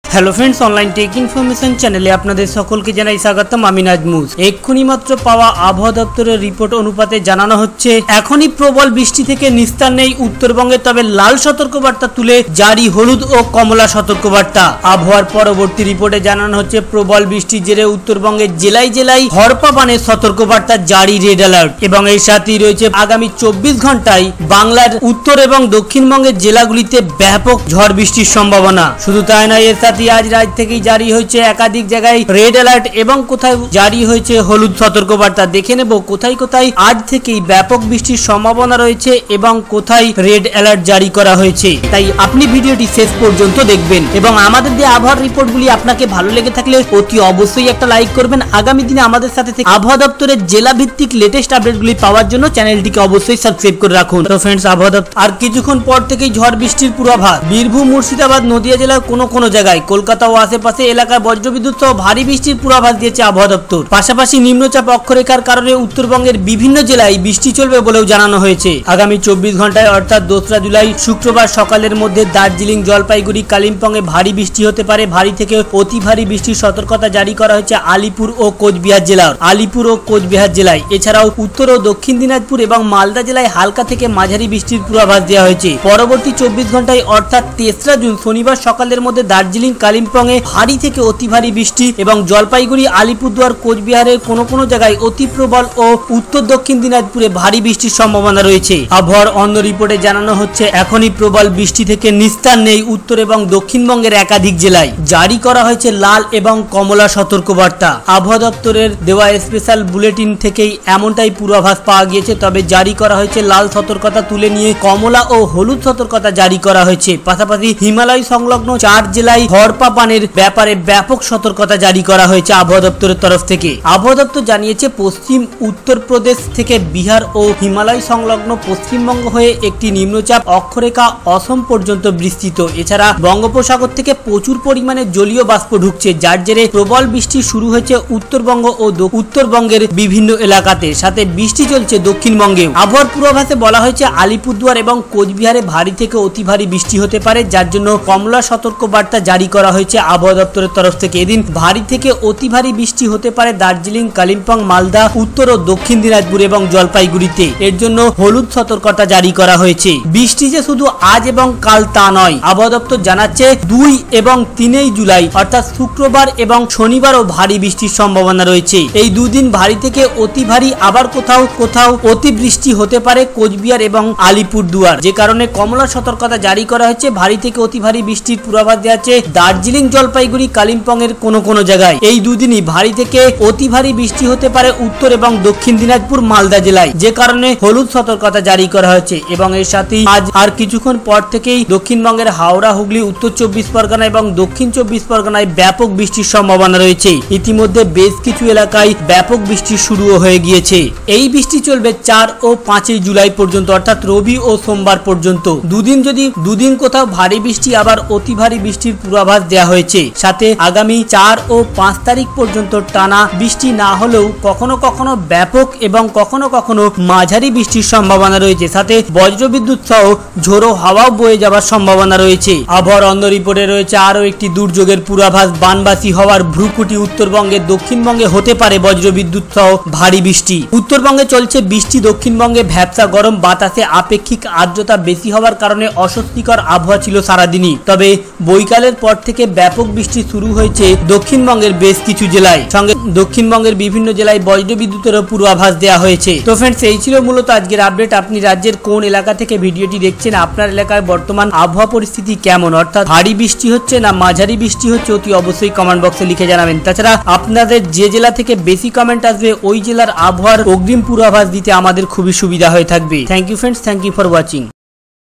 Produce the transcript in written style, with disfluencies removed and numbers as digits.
Hello friends online tech information चैनेले आपनादेर सकलके जानाई स्वागतम। आमि नाजमुस। एक्षुनि मात्र पाওয়া আবহাওয়া দপ্তরের রিপোর্ট অনুপাতে জানানো হচ্ছে এখনই প্রবল বৃষ্টি থেকে নিস্তার নেই উত্তরবঙ্গে, তবে লাল সতর্কবার্তা তুলে জারি হলুদ ও কমলা সতর্কবার্তা। আবহাওয়ার পরবর্তী রিপোর্টে জানানো হচ্ছে প্রবল বৃষ্টির জেরে উত্তরবঙ্গের জেলায় জেলায় হড়পা-বানের সতর্কবার্তা জারি, রেড অ্যালার্ট এবং এর সাথেই রয়েছে আগামী 24 ঘন্টায় বাংলার উত্তর এবং দক্ষিণবঙ্গের জেলাগুলিতে ব্যাপক ঝড় বৃষ্টির সম্ভাবনা। শুধু তাই নয়, এর সাথে আজ রাত থেকেই জারি হয়েছে একাধিক জায়গায় রেড অ্যালার্ট এবং কোথায় জারি হয়েছে হলুদ সতর্কবার্তা। দেখে নেব কোথায় কোথায় আজ থেকেই ব্যাপক বৃষ্টির সম্ভাবনা রয়েছে এবং কোথায় রেড অ্যালার্ট জারি করা হয়েছে। তাই আপনি ভিডিওটি শেষ পর্যন্ত দেখবেন এবং আমাদের যে আবহাওয়ার রিপোর্টগুলি আপনাকে ভালো লেগে থাকলে অতি অবশ্যই একটা লাইক করবেন। আগামী দিনে আমাদের সাথে থেকে আবহাওয়া দপ্তরের জেলা ভিত্তিক লেটেস্ট আপডেটগুলি পাওয়ার জন্য চ্যানেলটিকে অবশ্যই সাবস্ক্রাইব করে রাখুন। তো ফ্রেন্ডস, আবহাওয়া দপ্তর আর কিছুক্ষণ পর থেকেই ঝড় বৃষ্টির পূর্বাভাস। বীরভূম, মুর্শিদাবাদ, নদিয়া জেলার কোনো জায়গায়, কলকাতা ও আশেপাশে এলাকায় বজ্রবিদ্যুৎ সহ ভারী বৃষ্টির পূর্বাভাস দিয়েছে আবহাওয়া দপ্তর। পাশাপাশি নিম্নচাপ অক্ষরেখার কারণে উত্তরবঙ্গের বিভিন্ন জেলায় বৃষ্টি চলবে বলেও জানানো হয়েছে। আগামী 24 ঘন্টায় অর্থাৎ 2রা জুলাই শুক্রবার সকালের মধ্যে দার্জিলিং, জলপাইগুড়ি, কালিম্পংয়ে ভারী বৃষ্টি হতে পারে। ভারী থেকে অতি ভারী বৃষ্টির সতর্কতা জারি করা হয়েছে আলিপুর ও কোচবিহার জেলায়। এছাড়াও উত্তর ও দক্ষিণ দিনাজপুর এবং মালদা জেলায় হালকা থেকে মাঝারি বৃষ্টির পূর্বাভাস দেওয়া হয়েছে। পরবর্তী 24 ঘন্টায় অর্থাৎ 3রা জুন শনিবার সকালের মধ্যে দার্জিলিং, কালিম্পংয়ে ভারী থেকে অতি ভারী বৃষ্টি এবং জলপাইগুড়ি, আলিপুরদুয়ার, কোচবিহারের কোনো জায়গায় অতি প্রবল ও উত্তর দক্ষিণ দিনাজপুরে ভারী বৃষ্টির সম্ভাবনা রয়েছে। আবহাওয়ার অন্য রিপোর্টে জানানো হচ্ছে এখনই প্রবল বৃষ্টি থেকে নিস্তার নেই উত্তর এবং দক্ষিণবঙ্গের একাধিক জেলায়। জারি করা হয়েছে লাল এবং কমলা সতর্কবার্তা। আবহাওয়া দপ্তরের দেওয়া স্পেশাল বুলেটিন থেকেই এমনটাই পূর্বাভাস পাওয়া গিয়েছে। তবে জারি করা হয়েছে লাল সতর্কতা তুলে নিয়ে কমলা ও হলুদ সতর্কতা জারি করা হয়েছে। পাশাপাশি হিমালয় সংলগ্ন 4 জেলায় হড়পা-বানের ব্যাপারে ব্যাপক সতর্কতা জারি করা হয়েছে আবহাওয়া দপ্তরের তরফ থেকে। আবহাওয়া দপ্তর জানিয়েছে পশ্চিম উত্তরপ্রদেশ থেকে বিহার ও হিমালয় সংলগ্ন পশ্চিমবঙ্গ হয়ে একটি নিম্নচাপ অক্ষরেখা অসম পর্যন্ত বিস্তৃত। এছাড়া বঙ্গোপসাগর থেকে প্রচুর পরিমাণে জলীয় বাষ্প ঢুকছে, যার জেরে প্রবল বৃষ্টি শুরু হয়েছে উত্তরবঙ্গ ও উত্তরবঙ্গের বিভিন্ন এলাকাতে, সাথে বৃষ্টি চলছে দক্ষিণবঙ্গেও। আবহাওয়ার পূর্বাভাসে বলা হয়েছে আলিপুরদুয়ার এবং কোচবিহারে ভারী থেকে অতি ভারী বৃষ্টি হতে পারে, যার জন্য কমলা সতর্কবার্তা জারি করা হয়েছে আবহাওয়া দপ্তরের তরফ থেকে। এদিন ভারী থেকে অতি ভারী বৃষ্টি হতে পারে দার্জিলিং, কালিম্পং, মালদা, উত্তর ও দক্ষিণ দিনাজপুর এবং জলপাইগুড়িতে। এর জন্য হলুদ সতর্কতা জারি করা হয়েছে। বৃষ্টি যে শুধু আজ এবং কাল তা নয়, আবহাওয়া দপ্তর জানাচ্ছে 2 এবং 3 জুলাই অর্থাৎ শুক্রবার এবং শনিবারও ভারী বৃষ্টির সম্ভাবনা রয়েছে। এই দুদিন ভারী থেকে অতি ভারী, আবার কোথাও অতি বৃষ্টি হতে পারে কোচবিহার এবং আলিপুরদুয়ার, যে কারণে কমলা সতর্কতা জারি করা হয়েছে। ভারী থেকে অতি ভারী বৃষ্টির পূর্বাভাস দেওয়া আছে দার্জিলিং, জলপাইগুড়ি, কালিম্পং এর কোনো জায়গায়। এই দুদিনই ভারী থেকে অতি ভারী বৃষ্টি হতে পারে উত্তর এবং দক্ষিণ দিনাজপুর, মালদা জেলায়, যে কারণে হলুদ সতর্কতা জারি করা হয়েছে। এবং এর সাথেই আজ আর কিছুক্ষণ পর থেকেই দক্ষিণবঙ্গের হাওড়া, হুগলি, উত্তর 24 পরগনা এবং দক্ষিণ 24 পরগনায় ব্যাপক বৃষ্টির সম্ভাবনা রয়েছে। ইতিমধ্যে বেশ কিছু এলাকায় ব্যাপক বৃষ্টি শুরুও হয়ে গিয়েছে। এই বৃষ্টি চলবে 4 ও 5 জুলাই পর্যন্ত, অর্থাৎ রবি ও সোমবার পর্যন্ত। দুদিন কোথাও ভারী বৃষ্টি, আবার অতি ভারী বৃষ্টির পূর্বাভাস দেওয়া হয়েছে। সাথে আগামী 4 ও 5 তারিখ পর্যন্ত টানা বৃষ্টি না হলেও কখনো ব্যাপক এবং কখনো মাঝারি বৃষ্টির সম্ভাবনা রয়েছে। সাথে বজ্রবিদ্যুৎ সহ ঝোড়ো হাওয়াও বয়ে যাওয়ার সম্ভাবনা রয়েছে। আবহাওয়ার অন্য রিপোর্টে রয়েছে আরও একটি দুর্যোগের পূর্বাভাস। বানবাসী হওয়ার ভ্রুকুটি। উত্তরবঙ্গে, দক্ষিণবঙ্গে হতে পারে বজ্রবিদ্যুৎ সহ ভারী বৃষ্টি। উত্তরবঙ্গে চলছে বৃষ্টি, দক্ষিণবঙ্গে ভ্যাপসা গরম বাতাসে আপেক্ষিক আর্দ্রতা বেশি হওয়ার কারণে অস্বস্তিকর আবহাওয়া ছিল সারাদিনই। তবে বৈকালের পর থেকে ব্যাপক বৃষ্টি শুরু হয়েছে দক্ষিণবঙ্গের বেশ কিছু জেলায়, সঙ্গে দক্ষিণবঙ্গের বিভিন্ন জেলায় বজ্রবিদ্যুতেরও পূর্বাভাস দেওয়া হয়েছে। তো ফ্রেন্ডস, এই ছিল মূলত আজকের আপডেট। আপনি রাজ্যের কোন এলাকা থেকে ভিডিওটি দেখছেন, আপনার এলাকায় বর্তমান আবহাওয়া পরিস্থিতি কেমন, অর্থাৎ ভারী বৃষ্টি হচ্ছে না মাঝারি বৃষ্টি হচ্ছে, অতি অবশ্যই কমেন্ট বক্সে লিখে জানাবেন। তাছাড়া আপনাদের যে জেলা থেকে বেশি কমেন্ট আসবে ওই জেলার আবহাওয়ার অগ্রিম পূর্বাভাস দিতে আমাদের খুবই সুবিধা হয়ে থাকবে। Thank you friends, thank you for watching.